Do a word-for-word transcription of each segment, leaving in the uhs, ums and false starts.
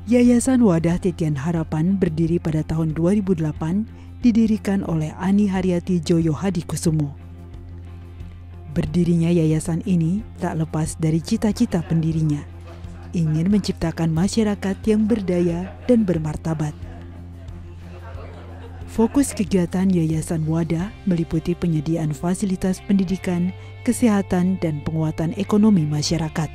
Yayasan Wadah Titian Harapan berdiri pada tahun dua ribu delapan, didirikan oleh Ani Haryati Joyo Hadikusumo. Berdirinya yayasan ini tak lepas dari cita-cita pendirinya, ingin menciptakan masyarakat yang berdaya dan bermartabat. Fokus kegiatan Yayasan Wadah meliputi penyediaan fasilitas pendidikan, kesehatan, dan penguatan ekonomi masyarakat.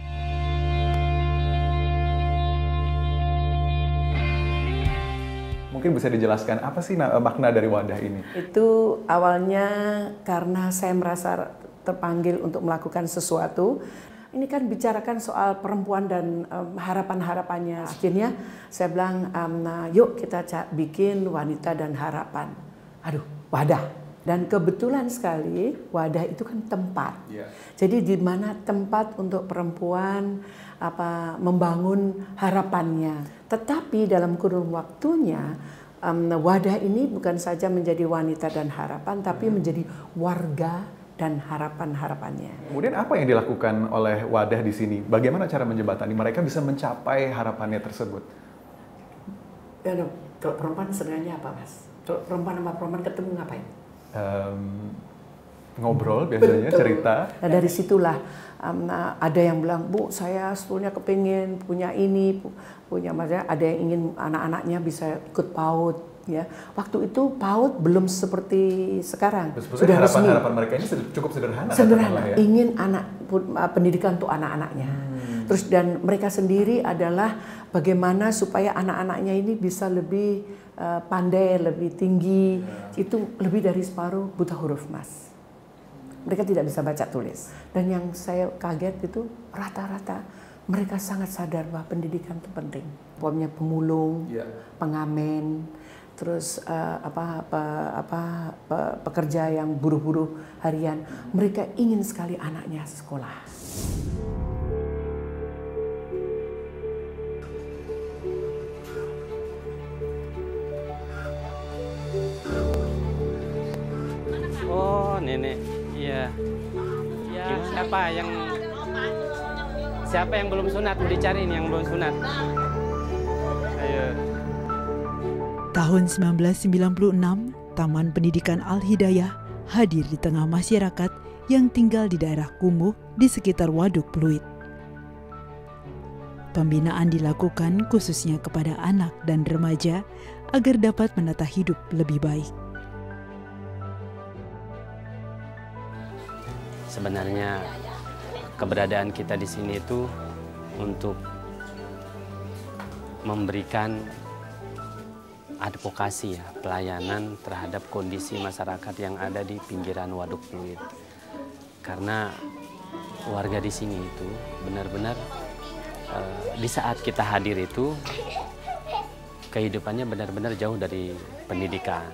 Mungkin bisa dijelaskan apa sih makna dari Wadah ini? Itu awalnya karena saya merasa terpanggil untuk melakukan sesuatu. Ini kan bicarakan soal perempuan dan um, harapan-harapannya. Akhirnya saya bilang, um, nah, yuk kita bikin Wanita dan Harapan. Aduh, wadah. Dan kebetulan sekali wadah itu kan tempat. Yeah. Jadi di mana tempat untuk perempuan apa membangun harapannya. Tetapi dalam kurun waktunya um, wadah ini bukan saja menjadi Wanita dan Harapan, tapi hmm. menjadi warga dan harapan-harapannya. Kemudian apa yang dilakukan oleh Wadah di sini? Bagaimana cara menjembatani mereka bisa mencapai harapannya tersebut? Ya, kalau perempuan sebenarnya apa, Mas? Kalau perempuan sama perempuan ketemu ngapain? Um, ngobrol biasanya, betul. Cerita. Nah dari situlah um, ada yang bilang, Bu, saya sebetulnya kepingin punya ini, punya maksudnya ada yang ingin anak-anaknya bisa ikut PAUD. Ya, waktu itu PAUD belum seperti sekarang. Sebetulnya sudah harapan, resmi. Harapan mereka ini cukup sederhana. Sederhana, ya? Ingin anak pendidikan untuk anak-anaknya. Hmm. Terus dan mereka sendiri adalah bagaimana supaya anak-anaknya ini bisa lebih uh, pandai, lebih tinggi. Ya. Itu lebih dari separuh buta huruf, Mas. Mereka tidak bisa baca tulis. Dan yang saya kaget itu rata-rata mereka sangat sadar bahwa pendidikan itu penting. Pokoknya pemulung, ya. Pengamen, terus uh, apa, apa, apa, apa pekerja yang buruh-buruh harian, mereka ingin sekali anaknya sekolah. Oh, nenek, iya. Ya, siapa yang siapa yang belum sunat? Dicariin yang belum sunat. Ayo. Tahun seribu sembilan ratus sembilan puluh enam, Taman Pendidikan Al-Hidayah hadir di tengah masyarakat yang tinggal di daerah kumuh di sekitar Waduk Pluit. Pembinaan dilakukan khususnya kepada anak dan remaja agar dapat menata hidup lebih baik. Sebenarnya keberadaan kita di sini itu untuk memberikan advokasi ya, pelayanan terhadap kondisi masyarakat yang ada di pinggiran Waduk Pluit. Karena warga di sini itu benar-benar uh, di saat kita hadir itu kehidupannya benar-benar jauh dari pendidikan.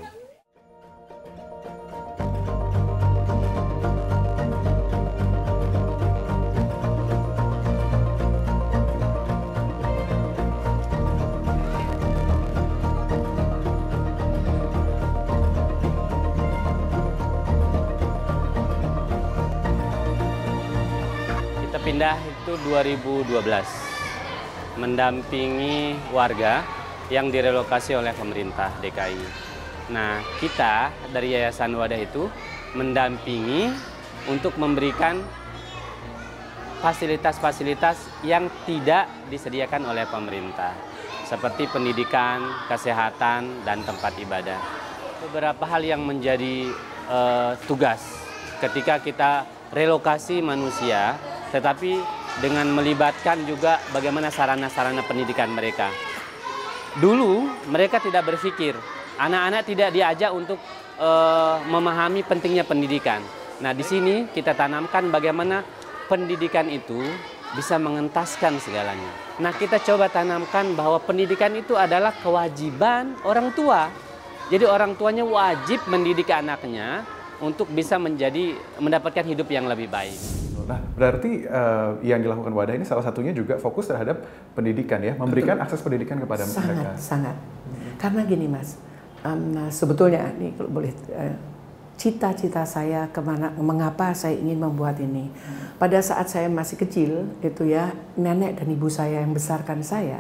Pindah itu dua ribu dua belas, mendampingi warga yang direlokasi oleh pemerintah D K I. Nah, kita dari Yayasan Wadah itu mendampingi untuk memberikan fasilitas-fasilitas yang tidak disediakan oleh pemerintah, seperti pendidikan, kesehatan, dan tempat ibadah. Beberapa hal yang menjadi uh, tugas ketika kita relokasi manusia, tetapi dengan melibatkan juga bagaimana sarana-sarana pendidikan mereka. Dulu mereka tidak berpikir, anak-anak tidak diajak untuk uh, memahami pentingnya pendidikan. Nah, di sini kita tanamkan bagaimana pendidikan itu bisa mengentaskan segalanya. Nah, kita coba tanamkan bahwa pendidikan itu adalah kewajiban orang tua. Jadi orang tuanya wajib mendidik anaknya untuk bisa menjadi mendapatkan hidup yang lebih baik. Nah, berarti uh, yang dilakukan Wadah ini salah satunya juga fokus terhadap pendidikan ya, memberikan Betul. akses pendidikan kepada sangat, mereka. Sangat, sangat. Karena gini Mas, um, sebetulnya nih kalau boleh, uh, cita-cita saya kemana, mengapa saya ingin membuat ini. Pada saat saya masih kecil, itu ya nenek dan ibu saya yang besarkan saya,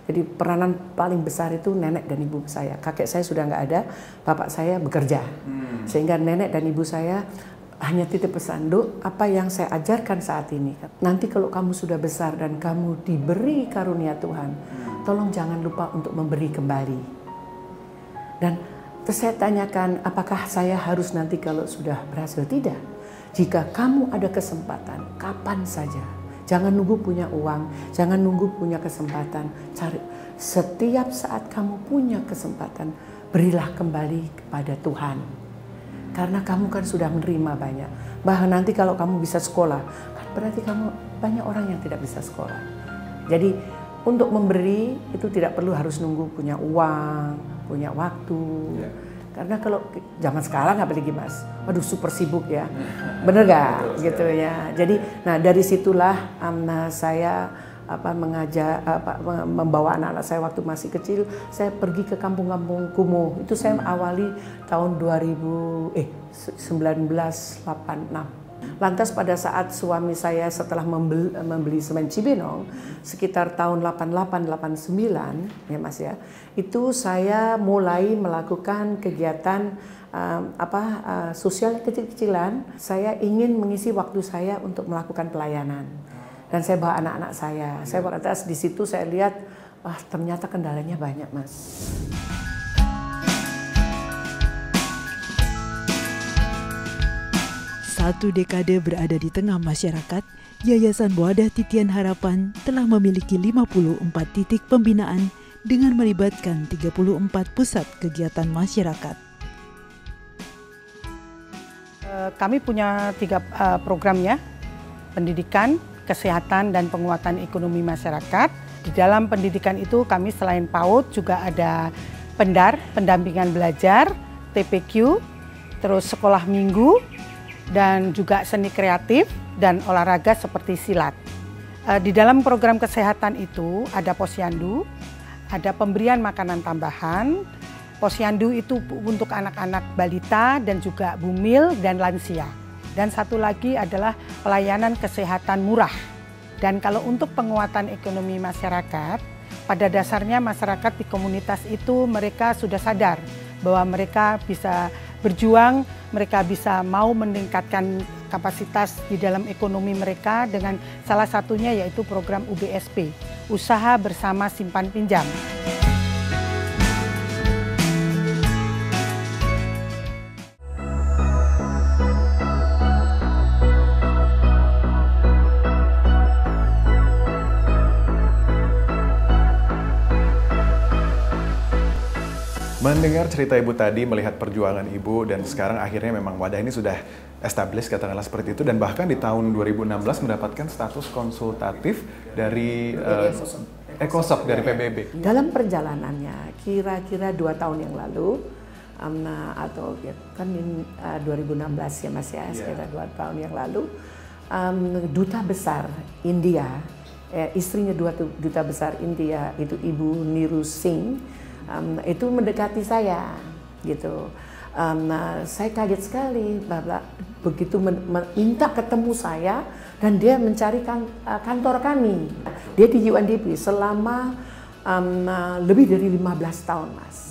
Jadi peranan paling besar itu nenek dan ibu saya. Kakek saya sudah nggak ada, bapak saya bekerja. Hmm. Sehingga nenek dan ibu saya hanya titip pesan, "Duk, apa yang saya ajarkan saat ini, nanti kalau kamu sudah besar dan kamu diberi karunia Tuhan, tolong jangan lupa untuk memberi kembali." Dan terus saya tanyakan, apakah saya harus nanti kalau sudah berhasil? Tidak. Jika kamu ada kesempatan, kapan saja. Jangan nunggu punya uang, jangan nunggu punya kesempatan. Cari setiap saat kamu punya kesempatan, berilah kembali kepada Tuhan. Karena kamu kan sudah menerima banyak. Bahkan nanti kalau kamu bisa sekolah, kan berarti kamu banyak orang yang tidak bisa sekolah. Jadi untuk memberi itu tidak perlu harus nunggu punya uang, punya waktu. Ya. Karena kalau zaman sekarang apalagi Mas, waduh super sibuk ya, bener gak gitu ya. Jadi, nah dari situlah um, saya apa mengajak, apa, membawa anak-anak saya waktu masih kecil, saya pergi ke kampung-kampung kumuh. Itu saya awali tahun dua ribu eh seribu sembilan ratus delapan puluh enam. Lantas pada saat suami saya setelah membeli, membeli semen Cibinong sekitar tahun delapan puluh delapan delapan puluh sembilan ya Mas ya, itu saya mulai melakukan kegiatan um, apa uh, sosial kecil-kecilan. Saya ingin mengisi waktu saya untuk melakukan pelayanan dan saya bawa anak-anak saya. Saya bawa atas di situ saya lihat, wah ternyata kendalanya banyak Mas. Satu dekade berada di tengah masyarakat, Yayasan Wadah Titian Harapan telah memiliki lima puluh empat titik pembinaan dengan melibatkan tiga puluh empat pusat kegiatan masyarakat. Kami punya tiga program ya, pendidikan, kesehatan, dan penguatan ekonomi masyarakat. Di dalam pendidikan itu kami selain PAUD juga ada pendar, pendampingan belajar, T P Q, terus sekolah minggu, dan juga seni kreatif dan olahraga seperti silat. Di dalam program kesehatan itu ada posyandu, ada pemberian makanan tambahan. Posyandu itu untuk anak-anak balita dan juga bumil dan lansia. Dan satu lagi adalah pelayanan kesehatan murah. Dan kalau untuk penguatan ekonomi masyarakat, pada dasarnya masyarakat di komunitas itu mereka sudah sadar bahwa mereka bisa berjuang, mereka bisa mau meningkatkan kapasitas di dalam ekonomi mereka dengan salah satunya yaitu program U B S P, Usaha Bersama Simpan Pinjam. Mendengar cerita Ibu tadi, melihat perjuangan Ibu, dan sekarang akhirnya memang wadah ini sudah established, katakanlah seperti itu, dan bahkan di tahun dua ribu enam belas mendapatkan status konsultatif dari uh, Ekosop dari P B B. Dalam perjalanannya, kira-kira dua tahun yang lalu, um, atau ya, kan uh, dua ribu enam belas ya Mas ya, sekitar dua tahun yang lalu, um, Duta Besar India, eh, istrinya dua Duta Besar India, itu Ibu Niru Singh, Um, itu mendekati saya, gitu. Um, nah, saya kaget sekali, bahwa begitu minta ketemu saya dan dia mencari kan, uh, kantor kami. Dia di U N D P selama um, uh, lebih dari lima belas tahun, Mas.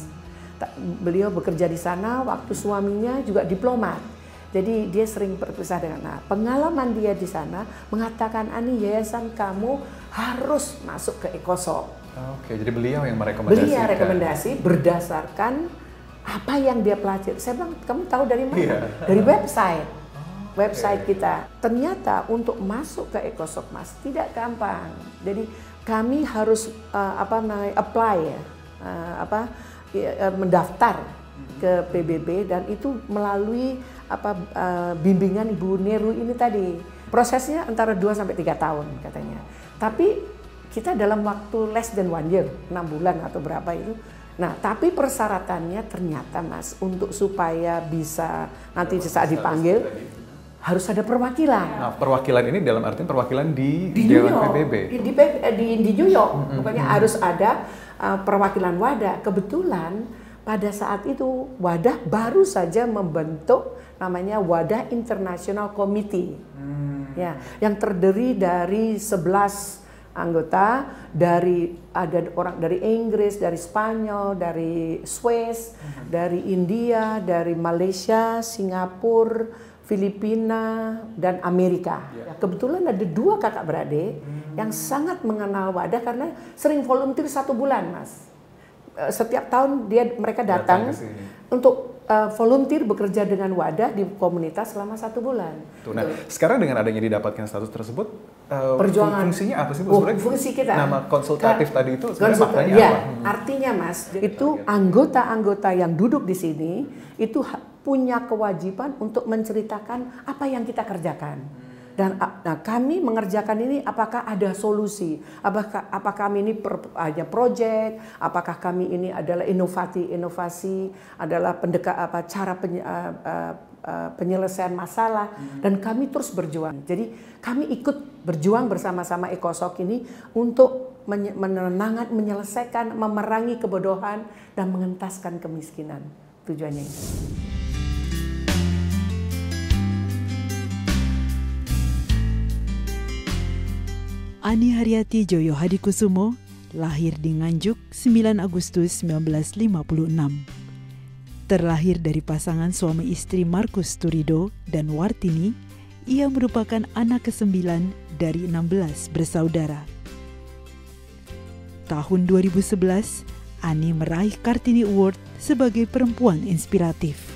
Beliau bekerja di sana, waktu suaminya juga diplomat. Jadi dia sering berpisah dengan. Nah, pengalaman dia di sana mengatakan, Ani, yayasan kamu harus masuk ke Ekosop. Oke, jadi beliau yang merekomendasikan. Beliau rekomendasi berdasarkan apa yang dia pelajari. Saya bilang, kamu tahu dari mana? Yeah. Dari website, oh, website okay. kita. Ternyata untuk masuk ke Ekosop, Mas, tidak gampang. Jadi kami harus uh, apa namanya apply ya, uh, apa uh, mendaftar ke P B B dan itu melalui apa uh, bimbingan Ibu Neru ini tadi. Prosesnya antara dua sampai tiga tahun katanya. Tapi kita dalam waktu less than one year, enam bulan atau berapa itu. Nah, tapi persyaratannya ternyata Mas, untuk supaya bisa nanti saat dipanggil, harus ada perwakilan. Nah, perwakilan ini dalam artian perwakilan di, di New York, P B B? Di, di, di, di New York, mm-hmm. Pokoknya harus ada uh, perwakilan wadah. Kebetulan pada saat itu wadah baru saja membentuk namanya Wadah International Committee. Hmm. Ya, yang terdiri dari sebelas anggota dari ada orang dari Inggris, dari Spanyol, dari Swiss, uh-huh. dari India, dari Malaysia, Singapura, Filipina, dan Amerika. Yeah. Kebetulan ada dua kakak beradik hmm. yang sangat mengenal Wadah karena sering volunteer satu bulan, Mas. Setiap tahun dia mereka datang, datang untuk uh, volunteer bekerja dengan Wadah di komunitas selama satu bulan. Tuh, nah, sekarang dengan adanya didapatkan status tersebut, uh, perjuangan fungsinya apa sih? Oh, fungsi kita. Nama konsultatif Ka tadi itu sebenarnya maknanya ya, apa? Hmm. Artinya, Mas, itu anggota-anggota yang duduk di sini itu punya kewajiban untuk menceritakan apa yang kita kerjakan. Dan nah, kami mengerjakan ini apakah ada solusi, apakah apakah kami ini per, hanya proyek, apakah kami ini adalah inovasi-inovasi, adalah pendekat apa cara penye, uh, uh, uh, penyelesaian masalah, hmm. dan kami terus berjuang. Jadi kami ikut berjuang bersama-sama ECOSOC ini untuk menenangkan, menyelesaikan, memerangi kebodohan dan mengentaskan kemiskinan. Tujuannya itu. Ani Haryati Joyo Hadikusumo lahir di Nganjuk sembilan Agustus seribu sembilan ratus lima puluh enam. Terlahir dari pasangan suami istri Markus Turido dan Wartini, ia merupakan anak kesembilan dari enam belas bersaudara. Tahun dua ribu sebelas, Ani meraih Kartini Award sebagai perempuan inspiratif.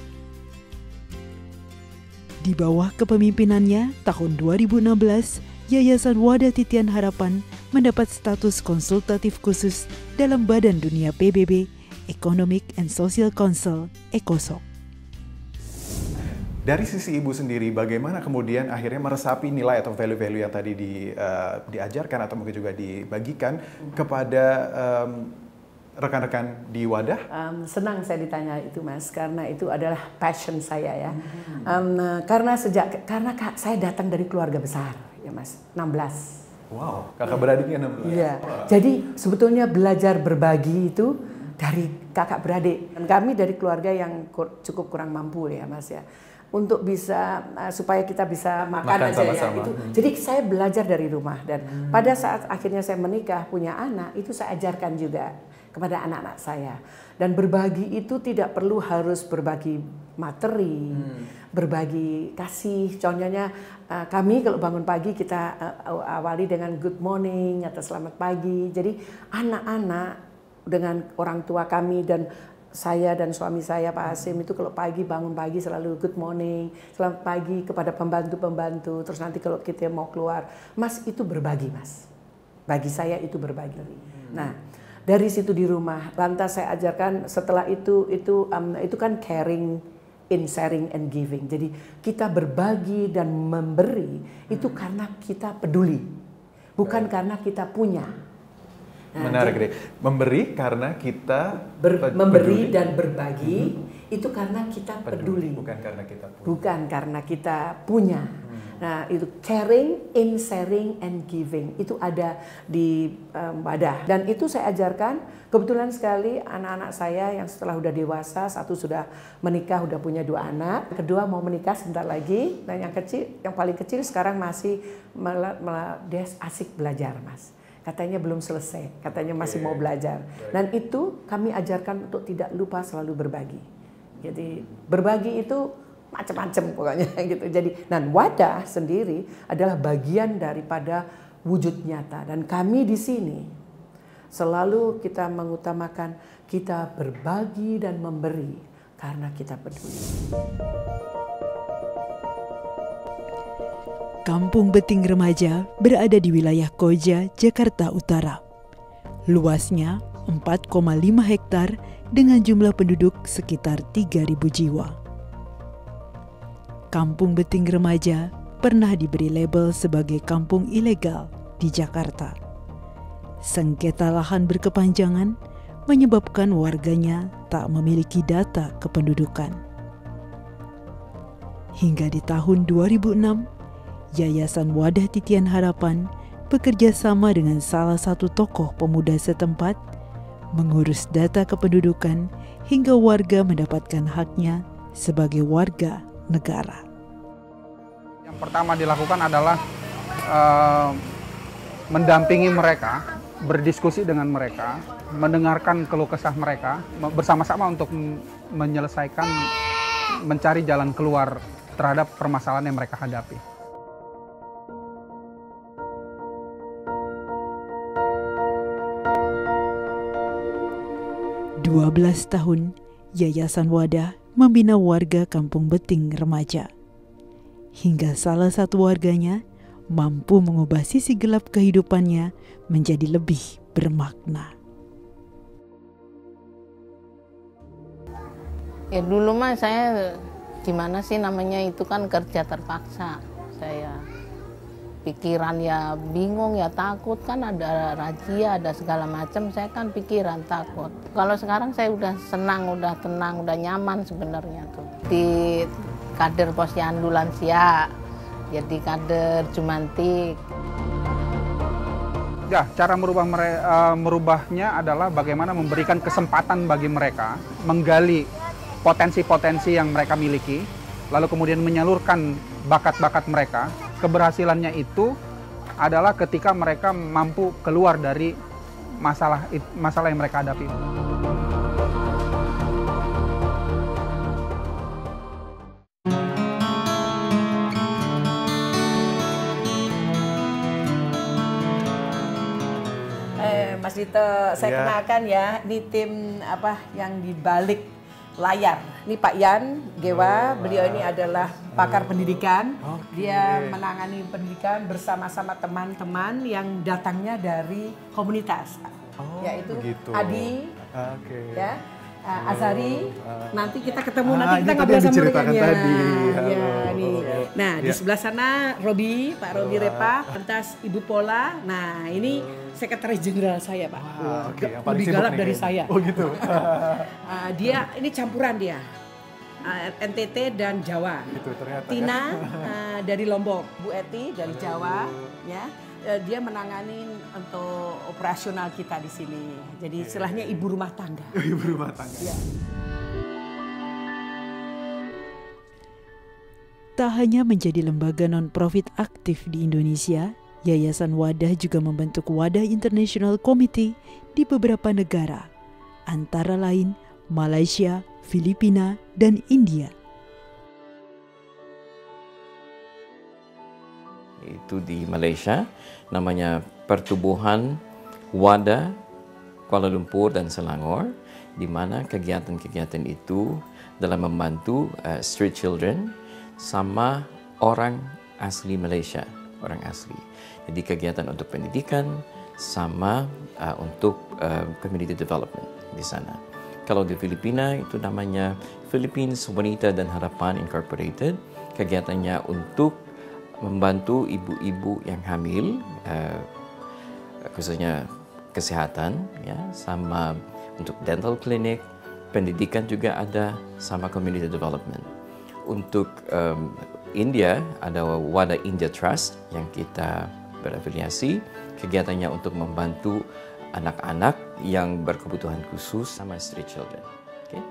Di bawah kepemimpinannya, tahun dua ribu enam belas, Yayasan Wadah Titian Harapan mendapat status konsultatif khusus dalam Badan Dunia P B B, Economic and Social Council, ECOSOC. Dari sisi ibu sendiri, bagaimana kemudian akhirnya meresapi nilai atau value-value yang tadi di, uh, diajarkan atau mungkin juga dibagikan kepada um, rekan-rekan di Wadah? Um, senang saya ditanya itu, Mas, karena itu adalah passion saya ya. Hmm. Um, karena sejak karena saya datang dari keluarga besar. Ya, Mas, enam belas. Wow, kakak beradiknya enam belas. Iya. Wow. Jadi sebetulnya belajar berbagi itu dari kakak beradik. Dan kami dari keluarga yang cukup kurang mampu ya, Mas ya. Untuk bisa uh, supaya kita bisa makan, makan aja sama-sama. Ya itu. Hmm. Jadi saya belajar dari rumah dan hmm. pada saat akhirnya saya menikah punya anak, itu saya ajarkan juga kepada anak-anak saya. Dan berbagi itu tidak perlu harus berbagi materi, hmm. berbagi kasih. Contohnya uh, kami kalau bangun pagi kita uh, awali dengan good morning atau selamat pagi. Jadi anak-anak dengan orang tua kami dan saya dan suami saya Pak Hasim itu kalau pagi bangun pagi selalu good morning, selamat pagi kepada pembantu-pembantu. Terus nanti kalau kita mau keluar, Mas itu berbagi, Mas. Bagi saya itu berbagi. Hmm. Nah, dari situ di rumah, lantas saya ajarkan setelah itu itu um, itu kan caring in sharing and giving. Jadi kita berbagi dan memberi hmm. itu karena kita peduli, bukan Baik. karena kita punya. Nah, menarik deh. Memberi karena kita ber, memberi dan berbagi hmm. itu karena kita peduli, peduli. bukan karena kita punya. Bukan karena kita punya. Hmm. Nah, itu caring, in sharing and giving itu ada di um, Wadah. Dan itu saya ajarkan. Kebetulan sekali anak-anak saya yang setelah udah dewasa, satu sudah menikah, udah punya dua anak, kedua mau menikah sebentar lagi, dan yang kecil, yang paling kecil sekarang masih mela, mela, dia asik belajar, Mas. Katanya belum selesai, katanya masih mau belajar. Dan itu kami ajarkan untuk tidak lupa selalu berbagi. Jadi berbagi itu macam-macam pokoknya gitu. Jadi dan Wadah sendiri adalah bagian daripada wujud nyata. Dan kami di sini selalu kita mengutamakan kita berbagi dan memberi karena kita peduli. Kampung Beting Remaja berada di wilayah Koja, Jakarta Utara. Luasnya empat koma lima hektar dengan jumlah penduduk sekitar tiga ribu jiwa. Kampung Beting Remaja pernah diberi label sebagai kampung ilegal di Jakarta. Sengketa lahan berkepanjangan menyebabkan warganya tak memiliki data kependudukan. Hingga di tahun dua ribu enam, Yayasan Wadah Titian Harapan bekerja sama dengan salah satu tokoh pemuda setempat mengurus data kependudukan hingga warga mendapatkan haknya sebagai warga negara. Yang pertama dilakukan adalah uh, mendampingi mereka, berdiskusi dengan mereka, mendengarkan keluh kesah mereka, bersama-sama untuk menyelesaikan, mencari jalan keluar terhadap permasalahan yang mereka hadapi. dua belas tahun, Yayasan Wadah membina warga Kampung Beting remaja. Hingga salah satu warganya mampu mengubah sisi gelap kehidupannya menjadi lebih bermakna. Ya dulu mah saya gimana sih namanya itu kan kerja terpaksa. Saya pikiran ya bingung ya takut kan ada razia ada segala macam saya kan pikiran takut. Kalau sekarang saya udah senang, udah tenang, udah nyaman sebenarnya tuh. Di kader posyandu lansia, jadi kader Jumantik. Ya, cara merubah mere- uh, merubahnya adalah bagaimana memberikan kesempatan bagi mereka menggali potensi-potensi yang mereka miliki, lalu kemudian menyalurkan bakat-bakat mereka. Keberhasilannya itu adalah ketika mereka mampu keluar dari masalah masalah yang mereka hadapi. Eh, Mas Dito, saya Ya. kenalkan ya, ini tim apa yang di balik layar. Ini Pak Yan Gewa, beliau ini adalah pakar pendidikan. Dia menangani pendidikan bersama-sama teman-teman yang datangnya dari komunitas, Oh, yaitu begitu. Adi, Oke. ya, uh, Azari. Nanti kita ketemu, Ah, nanti ini kita tadi ngobrol yang sama diceritakan mereka. tadi. Ya, Halo. nih. Nah, di Ya. sebelah sana Robi, Pak Robi Repa, lantas Ibu Pola. Nah, ini sekretaris jenderal saya, Pak. Ah, oke, yang paling Lebih sibuk galak nih dari kayaknya. saya. Oh gitu. Uh, dia ini campuran dia. Uh, N T T dan Jawa. Gitu ternyata. Tina ya. uh, dari Lombok, Bu Eti dari Jawa, ya. Uh, dia menangani untuk operasional kita di sini. Jadi istilahnya ibu rumah tangga. Ibu rumah tangga. Ya. Tak hanya menjadi lembaga non-profit aktif di Indonesia, Yayasan Wadah juga membentuk Wadah International Committee di beberapa negara, antara lain Malaysia, Filipina, dan India. Itu di Malaysia, namanya Pertubuhan Wadah Kuala Lumpur dan Selangor, di mana kegiatan-kegiatan itu dalam membantu uh, street children sama orang asli Malaysia, orang asli. Jadi kegiatan untuk pendidikan sama uh, untuk uh, community development di sana. Kalau di Filipina itu namanya Philippines Wanita dan Harapan Incorporated. Kegiatannya untuk membantu ibu-ibu yang hamil, uh, khususnya kesehatan, ya, sama untuk dental clinic, pendidikan juga ada, sama community development. Untuk um, India ada Wadah India Trust yang kita berafiliasi, kegiatannya untuk membantu anak-anak yang berkebutuhan khusus sama street children. Okay.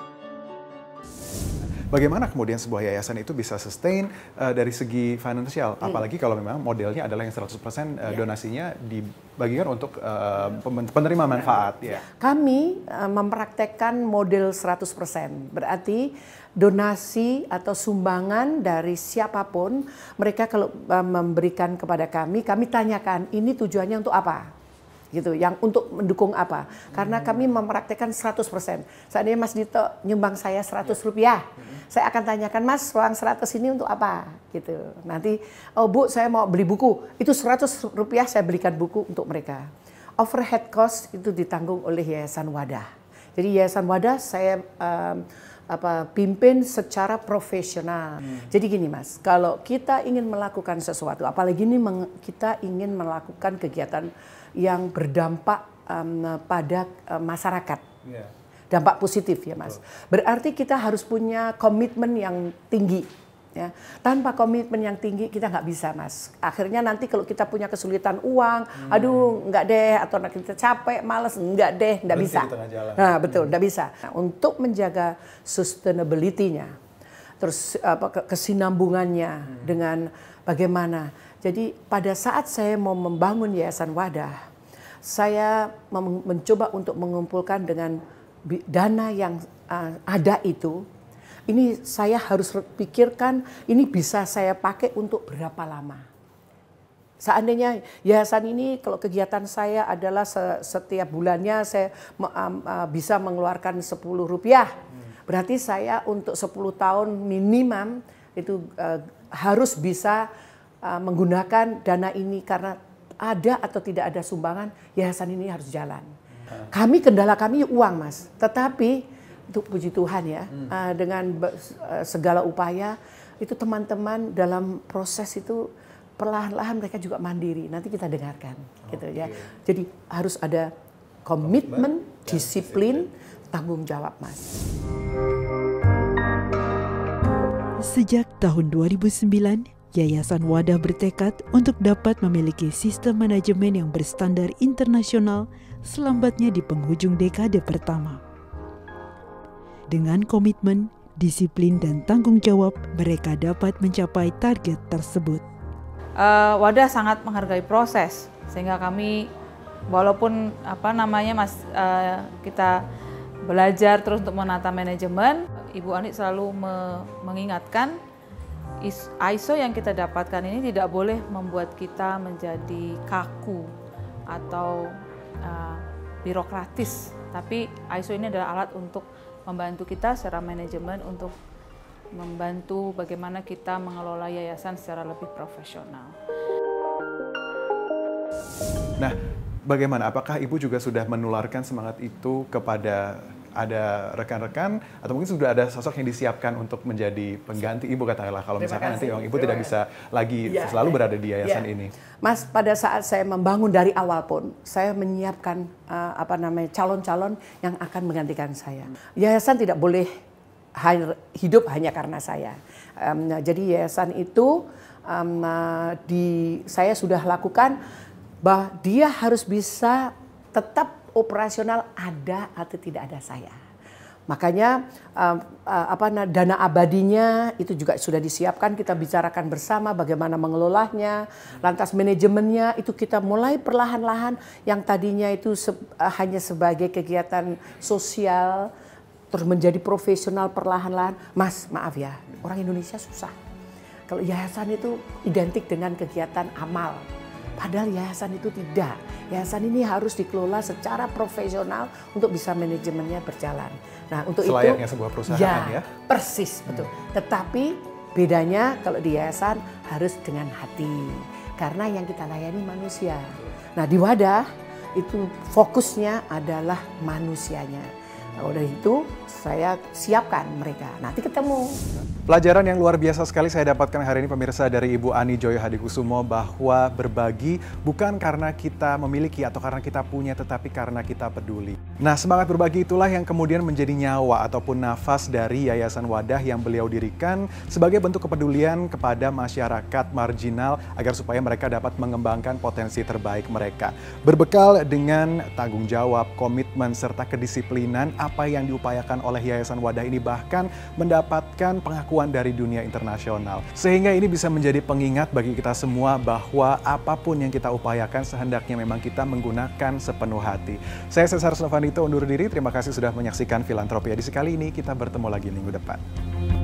Bagaimana kemudian sebuah yayasan itu bisa sustain uh, dari segi finansial, Hmm. apalagi kalau memang modelnya adalah yang seratus persen uh, Ya. donasinya dibagikan untuk uh, penerima manfaat. Ya. Kami uh, mempraktekkan model seratus persen. Berarti donasi atau sumbangan dari siapapun, mereka kalau uh, memberikan kepada kami, kami tanyakan ini tujuannya untuk apa? Gitu, yang untuk mendukung apa? Karena kami mempraktekkan seratus persen. Seandainya Mas Dito nyumbang saya seratus rupiah, saya akan tanyakan, Mas, uang seratus ini untuk apa? Gitu. Nanti, oh Bu, saya mau beli buku, itu seratus rupiah saya belikan buku untuk mereka. Overhead cost itu ditanggung oleh Yayasan Wadah. Jadi Yayasan Wadah saya um, apa pimpin secara profesional. Hmm. Jadi gini Mas, kalau kita ingin melakukan sesuatu, apalagi ini kita ingin melakukan kegiatan yang berdampak um, pada um, masyarakat, yeah. dampak positif ya Mas. Oh. Berarti kita harus punya komitmen yang tinggi. Ya, tanpa komitmen yang tinggi kita nggak bisa Mas. Akhirnya nanti kalau kita punya kesulitan uang, hmm. aduh nggak deh, atau kita capek, males, nggak deh, nggak bisa. Nah betul, nggak hmm. bisa. Nah, untuk menjaga sustainability-nya, terus apa kesinambungannya hmm. dengan bagaimana Jadi pada saat saya mau membangun Yayasan Wadah, saya mencoba untuk mengumpulkan dengan dana yang uh, ada itu. Ini saya harus pikirkan, ini bisa saya pakai untuk berapa lama. Seandainya yayasan ini, kalau kegiatan saya adalah setiap bulannya saya bisa mengeluarkan sepuluh rupiah. Berarti saya untuk sepuluh tahun minimum itu harus bisa menggunakan dana ini, karena ada atau tidak ada sumbangan, yayasan ini harus jalan. Kami, kendala kami uang, Mas. Tetapi untuk puji Tuhan ya, hmm. uh, dengan uh, segala upaya itu teman-teman dalam proses itu perlahan-lahan mereka juga mandiri. Nanti kita dengarkan, okay. gitu ya. Jadi harus ada komitmen, disiplin, tanggung jawab, Mas. Sejak tahun dua ribu sembilan, Yayasan Wadah bertekad untuk dapat memiliki sistem manajemen yang berstandar internasional selambatnya di penghujung dekade pertama. Dengan komitmen, disiplin, dan tanggung jawab, mereka dapat mencapai target tersebut. Uh, Wadah sangat menghargai proses, sehingga kami walaupun apa namanya mas uh, kita belajar terus untuk menata manajemen, Ibu Ani selalu me mengingatkan I S O yang kita dapatkan ini tidak boleh membuat kita menjadi kaku atau uh, birokratis, tapi I S O ini adalah alat untuk membantu kita secara manajemen, untuk membantu bagaimana kita mengelola yayasan secara lebih profesional. Nah, bagaimana? Apakah Ibu juga sudah menularkan semangat itu kepada ada rekan-rekan, atau mungkin sudah ada sosok yang disiapkan untuk menjadi pengganti Ibu, katakanlah kalau misalkan nanti Ibu tidak bisa lagi ya, selalu berada di yayasan ya. ini? Mas, pada saat saya membangun dari awal pun, saya menyiapkan uh, apa namanya calon-calon yang akan menggantikan saya. Yayasan tidak boleh hidup hanya karena saya. Um, jadi yayasan itu um, uh, di saya sudah lakukan bahwa dia harus bisa tetap operasional ada atau tidak ada saya. Makanya uh, uh, apa dana abadinya itu juga sudah disiapkan, kita bicarakan bersama bagaimana mengelolanya. Lantas manajemennya itu kita mulai perlahan-lahan, yang tadinya itu se uh, hanya sebagai kegiatan sosial terus menjadi profesional perlahan-lahan. Mas, maaf ya, orang Indonesia susah. Kalau yayasan itu identik dengan kegiatan amal. Padahal yayasan itu tidak. Yayasan ini harus dikelola secara profesional untuk bisa manajemennya berjalan. Nah, untuk selayaknya itu sebuah perusahaan ya, ya persis betul. Hmm. Tetapi bedanya kalau di yayasan harus dengan hati, karena yang kita layani manusia. Nah, di Wadah itu fokusnya adalah manusianya. Nah, udah itu saya siapkan mereka. Nanti ketemu. Pelajaran yang luar biasa sekali saya dapatkan hari ini pemirsa dari Ibu Ani Joyo Hadikusumo, bahwa berbagi bukan karena kita memiliki atau karena kita punya, tetapi karena kita peduli. Nah, semangat berbagi itulah yang kemudian menjadi nyawa ataupun nafas dari Yayasan Wadah yang beliau dirikan sebagai bentuk kepedulian kepada masyarakat marginal agar supaya mereka dapat mengembangkan potensi terbaik mereka. Berbekal dengan tanggung jawab, komitmen, serta kedisiplinan, apa yang diupayakan oleh Yayasan Wadah ini bahkan mendapatkan pengakuan dari dunia internasional. Sehingga ini bisa menjadi pengingat bagi kita semua bahwa apapun yang kita upayakan sehendaknya memang kita menggunakan sepenuh hati. Saya Cesar Slovanito undur diri, terima kasih sudah menyaksikan Filantropi edisi kali ini, kita bertemu lagi minggu depan.